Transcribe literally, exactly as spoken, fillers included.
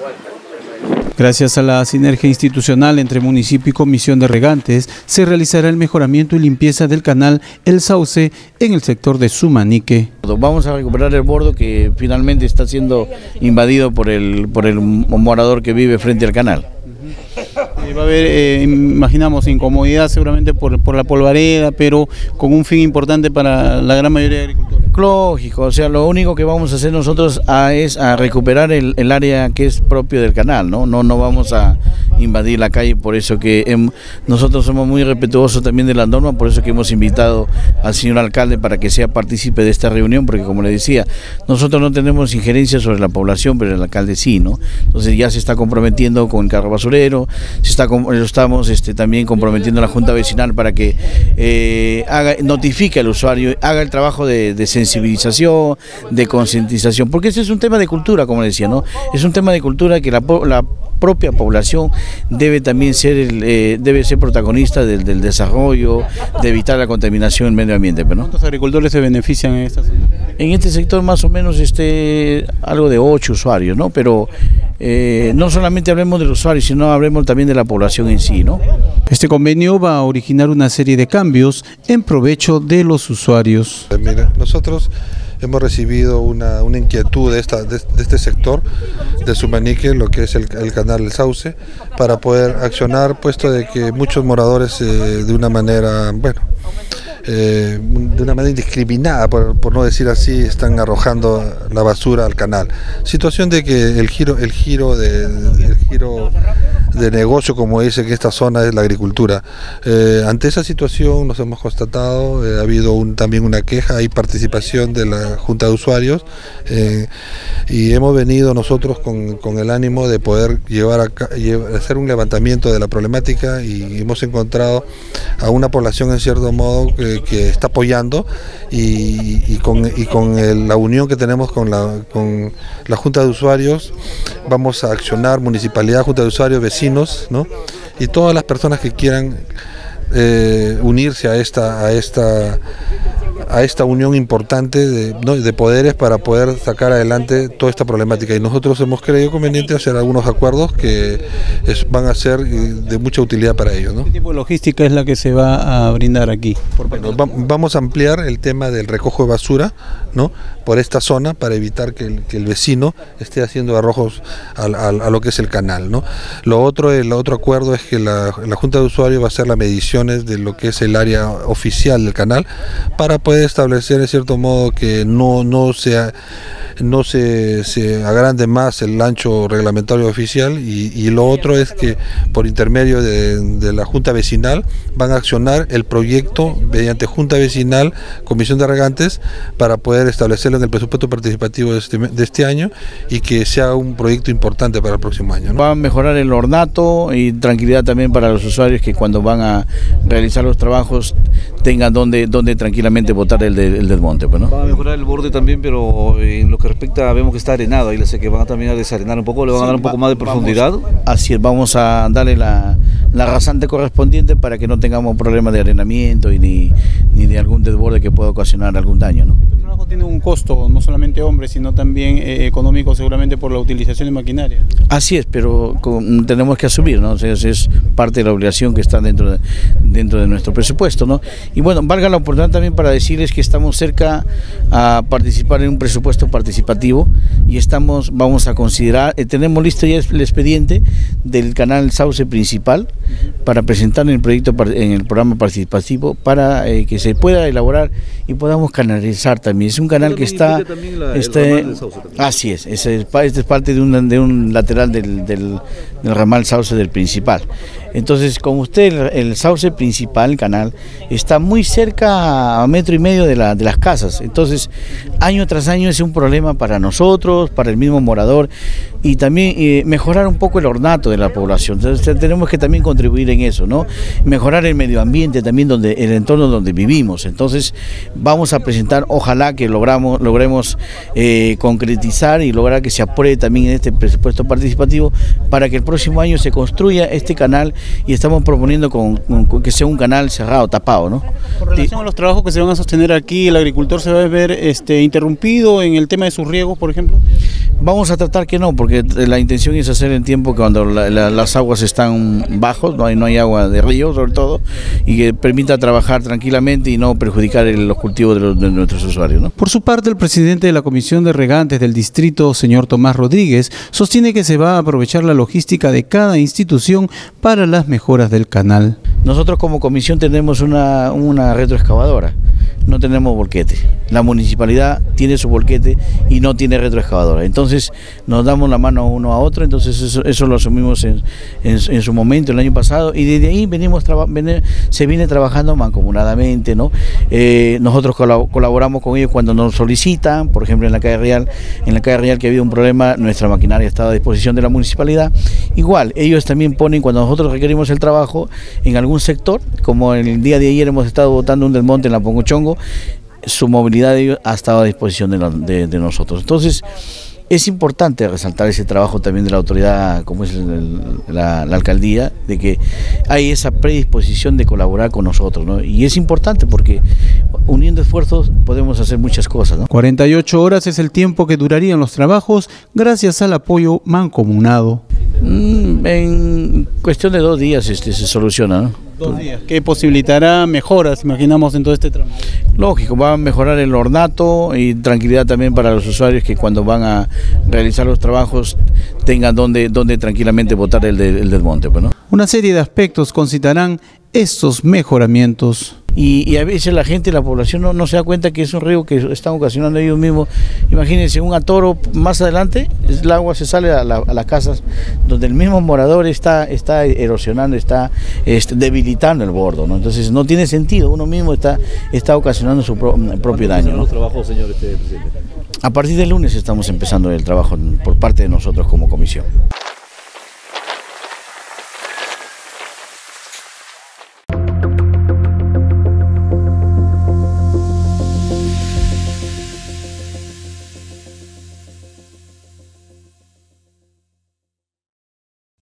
Gracias a la sinergia institucional entre municipio y comisión de regantes, se realizará el mejoramiento y limpieza del canal El Sauce en el sector de Sumanique. Vamos a recuperar el bordo que finalmente está siendo invadido por el, por el morador que vive frente al canal. Va a haber, eh, imaginamos, incomodidad seguramente por, por la polvareda, pero con un fin importante para la gran mayoría de agricultores. Lógico, o sea, lo único que vamos a hacer nosotros a, es a recuperar el, el área que es propio del canal, ¿no? No, no vamos a invadir la calle, por eso que hem, nosotros somos muy respetuosos también de la norma, por eso que hemos invitado al señor alcalde para que sea partícipe de esta reunión, porque como le decía, nosotros no tenemos injerencia sobre la población, pero el alcalde sí, ¿no? Entonces ya se está comprometiendo con el carro basurero, se está, estamos este, también comprometiendo a la Junta Vecinal para que eh, haga, notifique al usuario, haga el trabajo de, de sensibilización, de concientización, porque ese es un tema de cultura, como le decía, ¿no? Es un tema de cultura que la, la propia población debe también ser el, eh, debe ser protagonista del, del desarrollo, de evitar la contaminación del medio ambiente, ¿no? ¿Cuántos agricultores se benefician en esta zona? En este sector más o menos este, algo de ocho usuarios, ¿no? Pero eh, no solamente hablemos de los usuarios, sino hablemos también de la población en sí, ¿no? Este convenio va a originar una serie de cambios en provecho de los usuarios. Mira, nosotros hemos recibido una, una inquietud de, esta, de, de este sector de Sumanique, lo que es el, el canal El Sauce, para poder accionar, puesto de que muchos moradores eh, de una manera, bueno, eh, de una manera indiscriminada, por, por no decir así, están arrojando la basura al canal. Situación de que el giro, el giro de, el giro de negocio, como dice que esta zona es la agricultura. Eh, ante esa situación nos hemos constatado, eh, ha habido un, también una queja, hay participación de la Junta de Usuarios eh, y hemos venido nosotros con, con el ánimo de poder llevar a, llevar, hacer un levantamiento de la problemática, y hemos encontrado a una población en cierto modo que, que está apoyando, y, y con, y con el, la unión que tenemos con la, con la Junta de Usuarios vamos a accionar, municipalidad, Junta de Usuarios, vecinos, ¿no? Y todas las personas que quieran eh, unirse a esta, a esta a esta unión importante de, ¿no? de poderes para poder sacar adelante toda esta problemática, y nosotros hemos creído conveniente hacer algunos acuerdos que es, van a ser de mucha utilidad para ellos, ¿no? ¿Qué tipo de logística es la que se va a brindar aquí? Bueno, va, vamos a ampliar el tema del recojo de basura, ¿no? Por esta zona, para evitar que el, que el vecino esté haciendo arrojos a, a, a lo que es el canal, ¿no? Lo otro, el otro acuerdo es que la, la Junta de Usuarios va a hacer las mediciones de lo que es el área oficial del canal, para poder establecer en cierto modo que no, no, sea, no se, se agrande más el ancho reglamentario oficial, y, y lo otro es que por intermedio de, de la Junta Vecinal van a accionar el proyecto mediante Junta Vecinal, Comisión de Regantes, para poder establecerlo en el presupuesto participativo de este, de este año, y que sea un proyecto importante para el próximo año, ¿no? Va a mejorar el ornato y tranquilidad también para los usuarios, que cuando van a realizar los trabajos tengan donde, donde tranquilamente botar el, de, el desmonte, pues, ¿no? Va a mejorar el borde también, pero en lo que respecta, vemos que está arenado, ahí le sé que van a también a desarenar un poco, le van sí, a dar un poco va, más de profundidad. Vamos, así es, vamos a darle la, la rasante correspondiente para que no tengamos problemas de arenamiento y ni, ni de algún desborde que pueda ocasionar algún daño, ¿no? El trabajo tiene un costo, no solamente hombres, sino también eh, económico, seguramente por la utilización de maquinaria. Así es, pero con, tenemos que asumir, ¿no? O sea, es parte de la obligación que está dentro de, dentro de nuestro presupuesto, ¿no? Y bueno, valga la oportunidad también para decirles que estamos cerca a participar en un presupuesto participativo, y estamos, vamos a considerar, eh, tenemos listo ya el expediente del canal Sauce principal para presentar en el proyecto, en el programa participativo, para eh, que se pueda elaborar y podamos canalizar también. Es un canal que está, la, este, así es, es, es parte de un, de un lateral del, del, del ramal Sauce del principal. Entonces, como usted, el, el Sauce principal, el canal, está muy cerca, a metro y medio de, la, de las casas. Entonces, año tras año es un problema para nosotros, para el mismo morador, y también eh, mejorar un poco el ornato de la población. Entonces, tenemos que también contribuir en eso, ¿no? Mejorar el medio ambiente también, donde el entorno donde vivimos. Entonces, vamos a presentar, ojalá que logramos, logremos eh, concretizar y lograr que se apruebe también en este presupuesto participativo, para que el próximo año se construya este canal, y estamos proponiendo con, con que sea un canal cerrado, tapado, ¿no? Con relación a los trabajos que se van a sostener aquí, ¿el agricultor se va a ver este, interrumpido en el tema de sus riegos, por ejemplo? Vamos a tratar que no, porque porque la intención es hacer en tiempo cuando la, la, las aguas están bajos, no hay, no hay agua de río sobre todo, y que permita trabajar tranquilamente y no perjudicar el, los cultivos de, los, de nuestros usuarios, ¿no? Por su parte, el presidente de la Comisión de Regantes del distrito, señor Tomás Rodríguez, sostiene que se va a aprovechar la logística de cada institución para las mejoras del canal. Nosotros como comisión tenemos una, una retroexcavadora, no tenemos volquete. La municipalidad tiene su volquete y no tiene retroexcavadora. Entonces nos damos la mano uno a otro, entonces eso, eso lo asumimos en, en, en su momento, el año pasado, y desde ahí venimos ven, se viene trabajando mancomunadamente, ¿no? Eh, nosotros colaboramos con ellos cuando nos solicitan, por ejemplo en la calle Real, en la calle Real que ha habido un problema, nuestra maquinaria estaba a disposición de la municipalidad. Igual, ellos también ponen, cuando nosotros requerimos el trabajo en algún sector, como el día de ayer hemos estado botando un desmonte en la Pongochongo, su movilidad de ellos ha estado a disposición de, la, de, de nosotros. Entonces, es importante resaltar ese trabajo también de la autoridad, como es el, la, la alcaldía, de que hay esa predisposición de colaborar con nosotros, ¿no? Y es importante porque uniendo esfuerzos podemos hacer muchas cosas, ¿no? cuarenta y ocho horas es el tiempo que durarían los trabajos gracias al apoyo mancomunado. Mm, en cuestión de dos días este, se soluciona, ¿no? Dos días, que posibilitará mejoras, imaginamos, en todo este tramo. Lógico, va a mejorar el ornato y tranquilidad también para los usuarios que cuando van a realizar los trabajos tengan donde, donde tranquilamente botar el, de, el desmonte, pues, ¿no? Una serie de aspectos concitarán estos mejoramientos. Y, y a veces la gente, la población no, no se da cuenta que es un río que están ocasionando ellos mismos. Imagínense un atoro más adelante, el agua se sale a, la, a las casas donde el mismo morador está, está erosionando, está este, debilitando el bordo, ¿no? Entonces no tiene sentido, uno mismo está, está ocasionando su pro, propio daño, ¿no? los trabajos, señor este presidente? A partir del lunes estamos empezando el trabajo por parte de nosotros como comisión.